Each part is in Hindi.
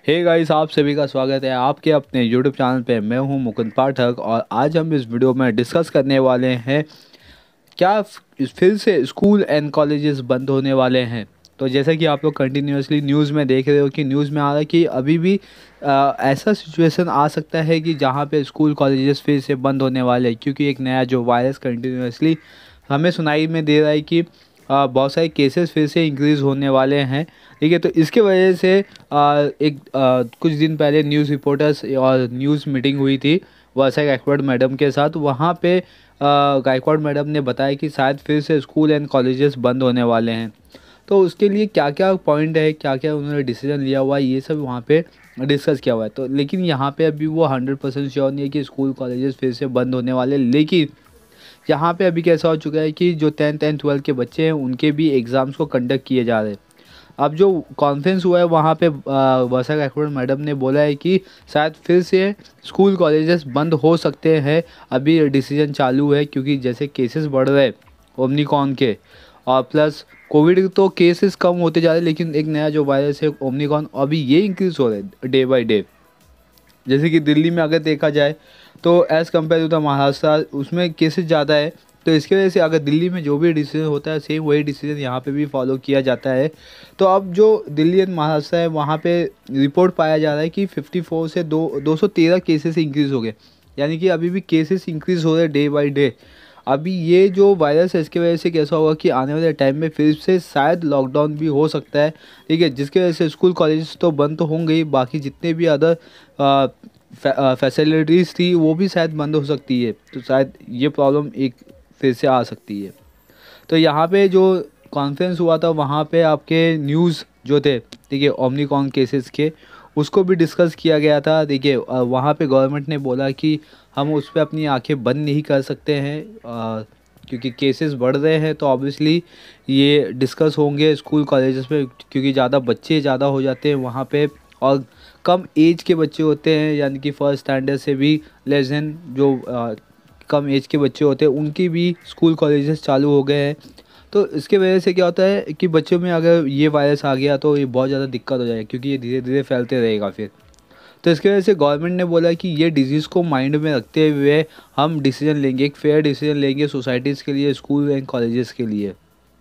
हे गाइस, आप सभी का स्वागत है आपके अपने यूट्यूब चैनल पे। मैं हूं मुकुंद पाठक और आज हम इस वीडियो में डिस्कस करने वाले हैं क्या फिर से स्कूल एंड कॉलेजेस बंद होने वाले हैं। तो जैसा कि आप लोग कंटिन्यूसली न्यूज़ में देख रहे हो कि न्यूज़ में आ रहा है कि अभी भी ऐसा सिचुएशन आ सकता है कि जहां पे स्कूल कॉलेजेस फिर से बंद होने वाले हैं, क्योंकि एक नया जो वायरस कंटिन्यूसली हमें सुनाई में दे रहा है कि बहुत सारे केसेस फिर से इंक्रीज़ होने वाले हैं। ठीक है, तो इसके वजह से कुछ दिन पहले न्यूज़ रिपोर्टर्स और न्यूज़ मीटिंग हुई थी वर्षा गायकवाड़ मैडम के साथ। वहाँ पे गायकवाड़ मैडम ने बताया कि शायद फिर से स्कूल एंड कॉलेजेस बंद होने वाले हैं। तो उसके लिए क्या क्या पॉइंट है, क्या क्या उन्होंने डिसीजन लिया हुआ है, ये सब वहाँ पे डिस्कस किया हुआ है। तो लेकिन यहाँ पे अभी वो 100% श्योर नहीं है कि स्कूल कॉलेजेस फिर से बंद होने वाले। लेकिन यहाँ पे अभी कैसा हो चुका है कि जो 10th एंड 12th के बच्चे हैं उनके भी एग्ज़ाम्स को कंडक्ट किए जा रहे हैं। अब जो कॉन्फ्रेंस हुआ है वहाँ पे वर्षा गायकवाड़ मैडम ने बोला है कि शायद फिर से स्कूल कॉलेजेस बंद हो सकते हैं। अभी डिसीजन चालू है क्योंकि जैसे केसेस बढ़ रहे हैं ओमनिकॉन के, और प्लस कोविड तो केसेस कम होते जा रहे हैं, लेकिन एक नया जो वायरस है ओमनिकॉन अभी ये इंक्रीज़ हो रहा है डे बाई डे। जैसे कि दिल्ली में अगर देखा जाए तो as compare to the Maharashtra उसमें केसेस ज़्यादा है। तो इसके वजह से अगर दिल्ली में जो भी डिसीजन होता है सेम वही डिसीजन यहाँ पे भी फॉलो किया जाता है। तो अब जो दिल्ली एंड महाराष्ट्र है वहाँ पे रिपोर्ट पाया जा रहा है कि 54 से 213 केसेस इंक्रीज़ हो गए। यानी कि अभी भी केसेस इंक्रीज़ हो रहे हैं डे बाई डे। अभी ये जो वायरस है इसकी वजह से कैसा होगा कि आने वाले टाइम में फिर से शायद लॉकडाउन भी हो सकता है। ठीक है, जिसकी वजह से स्कूल कॉलेज तो बंद तो होंगे ही, बाकी जितने भी अदर फैसिलिटीज़ थी वो भी शायद बंद हो सकती है। तो शायद ये प्रॉब्लम एक फिर से आ सकती है। तो यहाँ पे जो कॉन्फ्रेंस हुआ था वहाँ पे आपके न्यूज़ जो थे, ठीक है, ओमनिकॉन केसेस के, उसको भी डिस्कस किया गया था। देखिए वहाँ पे गवर्नमेंट ने बोला कि हम उस पर अपनी आंखें बंद नहीं कर सकते हैं क्योंकि केसेस बढ़ रहे हैं। तो ऑब्वियसली ये डिस्कस होंगे स्कूल कॉलेजेस में, क्योंकि ज़्यादा बच्चे ज़्यादा हो जाते हैं वहाँ पे, और कम एज के बच्चे होते हैं, यानी कि फर्स्ट स्टैंडर्ड से भी लेस देन जो कम एज के बच्चे होते हैं उनकी भी स्कूल कॉलेजेस चालू हो गए हैं। तो इसके वजह से क्या होता है कि बच्चों में अगर ये वायरस आ गया तो ये बहुत ज़्यादा दिक्कत हो जाएगी, क्योंकि ये धीरे धीरे फैलते रहेगा फिर। तो इसकी वजह से गवर्नमेंट ने बोला कि ये डिज़ीज़ को माइंड में रखते हुए हम डिसीजन लेंगे, एक फेयर डिसीजन लेंगे सोसाइटीज़ के लिए, स्कूल एंड कॉलेजेस के लिए।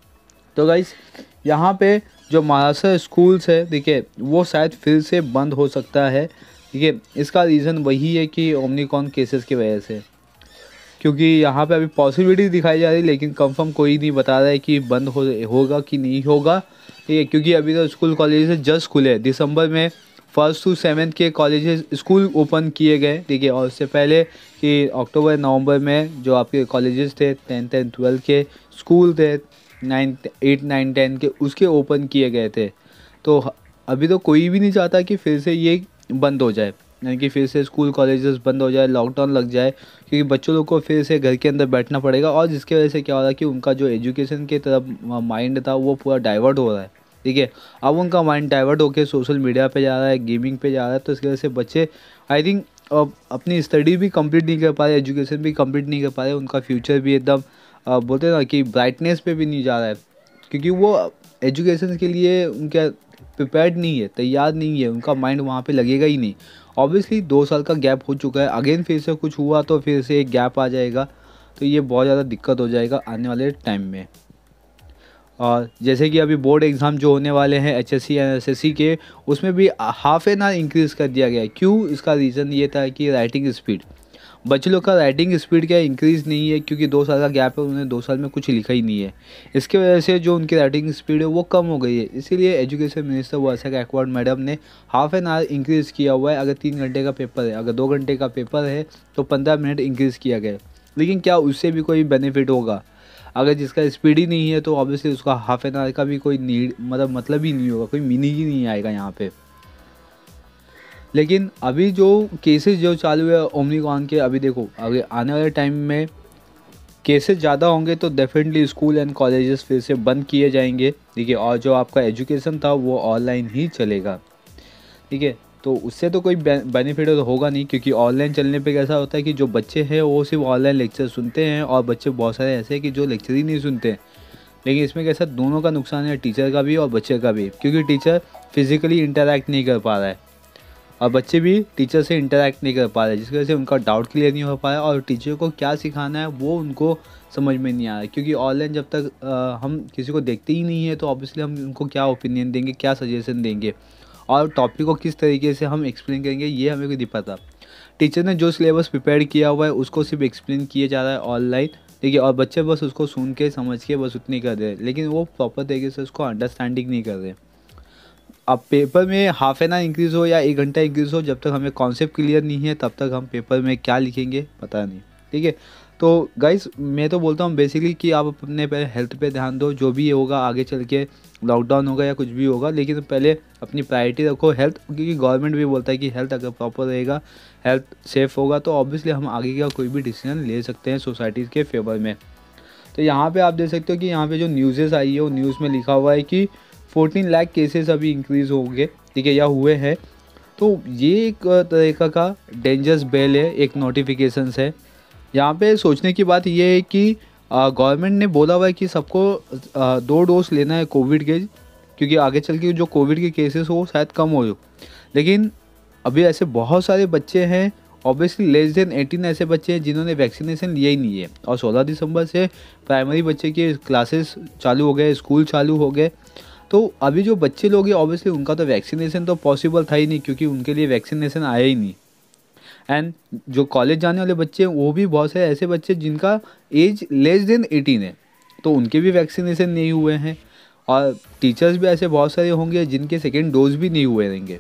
तो गाइस यहाँ पे जो महाराष्ट्र स्कूल्स है, देखिए वो शायद फिर से बंद हो सकता है। ठीक है, इसका रीज़न वही है कि ओमनिकॉन केसेस की वजह से, क्योंकि यहाँ पे अभी पॉसिबिलिटी दिखाई जा रही है लेकिन कंफर्म कोई नहीं बता रहा है कि बंद होगा कि नहीं होगा। ठीक है, क्योंकि अभी तो स्कूल कॉलेजेस जस्ट खुले दिसंबर में 1st to 7th के कॉलेजेस स्कूल ओपन किए गए। ठीक है, और उससे पहले कि अक्टूबर नवंबर में जो आपके कॉलेजेस थे 10th एंड 12th के स्कूल थे 9th 8 9 10 के, उसके ओपन किए गए थे। तो अभी तो कोई भी नहीं चाहता कि फिर से ये बंद हो जाए, यानी कि फिर से स्कूल कॉलेजेस बंद हो जाए, लॉकडाउन लग जाए, क्योंकि बच्चों लोग को फिर से घर के अंदर बैठना पड़ेगा। और जिसकी वजह से क्या हो रहा है कि उनका जो एजुकेशन की तरफ माइंड था वो पूरा डाइवर्ट हो रहा है। ठीक है, अब उनका माइंड डाइवर्ट होकर सोशल मीडिया पे जा रहा है, गेमिंग पे जा रहा है। तो इसकी वजह से बच्चे आई थिंक अपनी स्टडी भी कंप्लीट नहीं कर पा रहे, एजुकेशन भी कंप्लीट नहीं कर पा रहे, उनका फ्यूचर भी एकदम बोलते हैं ना कि ब्राइटनेस पे भी नहीं जा रहा है, क्योंकि वो एजुकेशन के लिए उनका प्रिपेयर्ड नहीं है, तैयार नहीं है, उनका माइंड वहाँ पे लगेगा ही नहीं। ऑब्वियसली 2 साल का गैप हो चुका है, अगेन फिर से कुछ हुआ तो फिर से एक गैप आ जाएगा। तो ये बहुत ज़्यादा दिक्कत हो जाएगा आने वाले टाइम में। और जैसे कि अभी बोर्ड एग्ज़ाम जो होने वाले हैं एचएससी या एसएससी के, उसमें भी हाफ एन आवर इंक्रीज़ कर दिया गया है। क्यों? इसका रीज़न ये था कि राइटिंग स्पीड, बच्चे लोग का राइटिंग स्पीड क्या इंक्रीज़ नहीं है, क्योंकि 2 साल का गैप है, उन्होंने 2 साल में कुछ लिखा ही नहीं है। इसके वजह से जो उनकी राइटिंग स्पीड है वो कम हो गई है। इसीलिए education minister Varsha Gaikwad madam ने हाफ एन आवर इंक्रीज़ किया हुआ है। अगर 3 घंटे का पेपर है, अगर 2 घंटे का पेपर है तो 15 मिनट इंक्रीज़ किया गया है। लेकिन क्या उससे भी कोई बेनिफिट होगा? अगर जिसका स्पीड ही नहीं है तो ऑब्वियसली उसका हाफ एन आवर का भी कोई नीड मतलब ही नहीं होगा, कोई मीनिंग ही नहीं आएगा यहाँ पे। लेकिन अभी जो केसेस जो चालू है ओमनिकॉन के, अभी देखो अगर आने वाले टाइम में केसेस ज़्यादा होंगे तो डेफिनेटली स्कूल एंड कॉलेजेस फिर से बंद किए जाएंगे। ठीक है, और जो आपका एजुकेशन था वो ऑनलाइन ही चलेगा। ठीक है, तो उससे तो कोई बेनिफिट तो होगा नहीं, क्योंकि ऑनलाइन चलने पे कैसा होता है कि जो बच्चे हैं वो सिर्फ ऑनलाइन लेक्चर सुनते हैं, और बच्चे बहुत सारे ऐसे हैं कि जो लेक्चर ही नहीं सुनते। लेकिन इसमें कैसा दोनों का नुकसान है, टीचर का भी और बच्चे का भी, क्योंकि टीचर फिज़िकली इंटरेक्ट नहीं कर पा रहा है। और बच्चे भी टीचर से इंटरेक्ट नहीं कर पा रहे, जिसकी वजह से उनका डाउट क्लियर नहीं हो पाया और टीचर को क्या सिखाना है वो उनको समझ में नहीं आया। क्योंकि ऑनलाइन जब तक हम किसी को देखते ही नहीं है तो ऑब्वियसली हम उनको क्या ओपिनियन देंगे, क्या सजेशन देंगे और टॉपिक को किस तरीके से हम एक्सप्लेन करेंगे, ये हमें को नहीं पता। टीचर ने जो सिलेबस प्रिपेयर किया हुआ है उसको सिर्फ एक्सप्लेन किया जा रहा है ऑनलाइन, ठीक है, और बच्चे बस उसको सुन के समझ के बस उतनी कर रहे हैं, लेकिन वो प्रॉपर तरीके से उसको अंडरस्टैंडिंग नहीं कर रहे। अब पेपर में हाफ एन आवर इंक्रीज़ हो या 1 घंटा इंक्रीज़ हो, जब तक हमें कॉन्सेप्ट क्लियर नहीं है तब तक हम पेपर में क्या लिखेंगे पता नहीं, ठीक है। तो गाइस मैं तो बोलता हूँ बेसिकली कि आप अपने पहले हेल्थ पे ध्यान दो, जो भी होगा आगे चल के लॉकडाउन होगा या कुछ भी होगा, लेकिन पहले अपनी प्रायोरिटी रखो हेल्थ, क्योंकि गवर्नमेंट भी बोलता है कि हेल्थ अगर प्रॉपर रहेगा, हेल्थ सेफ़ होगा तो ऑब्वियसली हम आगे का कोई भी डिसीजन ले सकते हैं सोसाइटीज़ के फेवर में। तो यहाँ पे आप देख सकते हो कि यहाँ पे जो न्यूज़ेस आई है वो न्यूज़ में लिखा हुआ है कि 14 लाख केसेस अभी इंक्रीज़ होंगे, ठीक है, या हुए हैं। तो ये एक तरीक़ा का डेंजरस बेल है, एक नोटिफिकेशंस है। यहाँ पे सोचने की बात ये है कि गवर्नमेंट ने बोला हुआ है कि सबको 2 डोज लेना है कोविड के, क्योंकि आगे चल के जो कोविड के केसेस हो शायद कम हो। लेकिन अभी ऐसे बहुत सारे बच्चे हैं ऑब्वियसली लेस देन 18 ऐसे बच्चे हैं जिन्होंने वैक्सीनेशन लिया ही नहीं है, और 16 दिसंबर से प्राइमरी बच्चे के क्लासेस चालू हो गए, स्कूल चालू हो गए। तो अभी जो बच्चे लोग हैं ऑब्वियसली उनका तो वैक्सीनेशन तो पॉसिबल था ही नहीं, क्योंकि उनके लिए वैक्सीनेशन आया ही नहीं। एंड जो कॉलेज जाने वाले बच्चे हैं वो भी बहुत सारे ऐसे बच्चे जिनका एज लेस देन 18 है, तो उनके भी वैक्सीनेशन नहीं हुए हैं। और टीचर्स भी ऐसे बहुत सारे होंगे जिनके सेकेंड डोज भी नहीं हुए रहेंगे।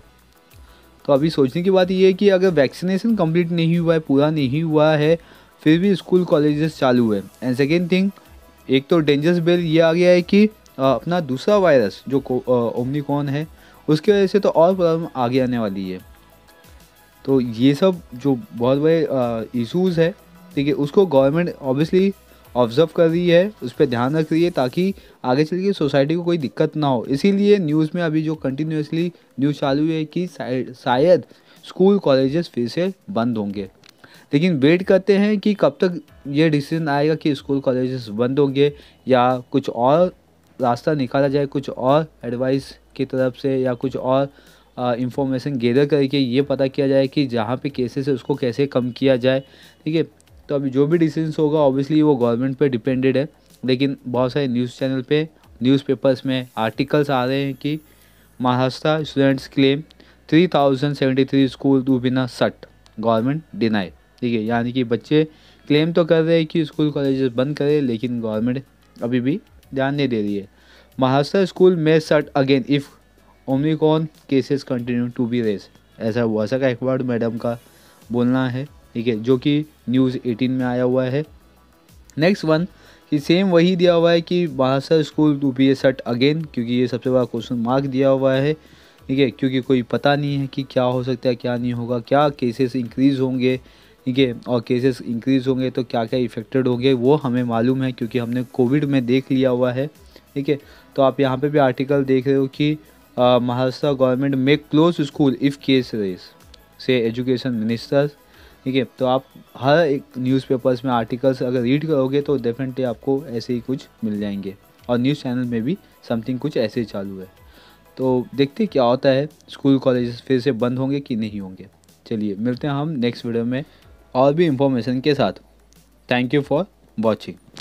तो अभी सोचने की बात ये है कि अगर वैक्सीनेशन कंप्लीट नहीं हुआ है, पूरा नहीं हुआ है, फिर भी स्कूल कॉलेजेस चालू है। एंड सेकेंड थिंग, एक तो डेंजरस बेल ये आ गया है कि अपना दूसरा वायरस जो ओमिक्रॉन है उसकी वजह से तो और प्रॉब्लम आगे आने वाली है। तो ये सब जो बहुत बड़े इश्यूज़ है, ठीक है, उसको गवर्नमेंट ऑब्वियसली ऑब्जर्व कर रही है, उस पर ध्यान रख रही है ताकि आगे चल के सोसाइटी को कोई दिक्कत ना हो। इसीलिए न्यूज़ में अभी जो कंटिन्यूसली न्यूज़ चालू है कि शायद स्कूल कॉलेजेस फिर से बंद होंगे। लेकिन वेट करते हैं कि कब तक ये डिसीजन आएगा कि स्कूल कॉलेजेस बंद होंगे या कुछ और रास्ता निकाला जाए, कुछ और एडवाइस की तरफ से या कुछ और इंफॉर्मेशन गैदर करके ये पता किया जाए कि जहाँ पे केसेस है उसको कैसे कम किया जाए, ठीक है। तो अभी जो भी डिसीजन होगा ऑब्वियसली वो गवर्नमेंट पे डिपेंडेड है। लेकिन बहुत सारे न्यूज़ चैनल पे, न्यूज़पेपर्स में आर्टिकल्स आ रहे हैं कि Maharashtra students claim 3073 school to बिना सट, गवर्नमेंट डिनाई, ठीक है। यानी कि बच्चे क्लेम तो कर रहे हैं कि स्कूल कॉलेजेस बंद करें, लेकिन गवर्नमेंट अभी भी ध्यान नहीं दे रही है। महाराष्ट्र स्कूल में shut again if omicron cases continue to be rise, ऐसा वैसा का एक वर्ड मैडम का बोलना है, ठीक है, जो कि न्यूज़ 18 में आया हुआ है। नेक्स्ट वन कि सेम वही दिया हुआ है कि Maharashtra school to be a shut again, क्योंकि ये सबसे बड़ा क्वेश्चन मार्क दिया हुआ है, ठीक है, क्योंकि कोई पता नहीं है कि क्या हो सकता है क्या नहीं होगा, क्या केसेस इंक्रीज़ होंगे, ठीक है, और केसेस इंक्रीज़ होंगे तो क्या क्या इफेक्टेड होंगे वो हमें मालूम है क्योंकि हमने कोविड में देख लिया हुआ है, ठीक है। तो आप यहाँ पे भी आर्टिकल देख रहे हो कि महाराष्ट्र गवर्नमेंट में close school if case rise से एजुकेशन मिनिस्टर्स, ठीक है। तो आप हर एक न्यूज़पेपर्स में आर्टिकल्स अगर रीड करोगे तो डेफिनेटली आपको ऐसे ही कुछ मिल जाएंगे, और न्यूज़ चैनल में भी समथिंग कुछ ऐसे ही चालू है। तो देखते क्या होता है, स्कूल कॉलेजेस फिर से बंद होंगे कि नहीं होंगे। चलिए मिलते हैं हम नेक्स्ट वीडियो में और भी इंफॉर्मेशन के साथ। Thank you for watching.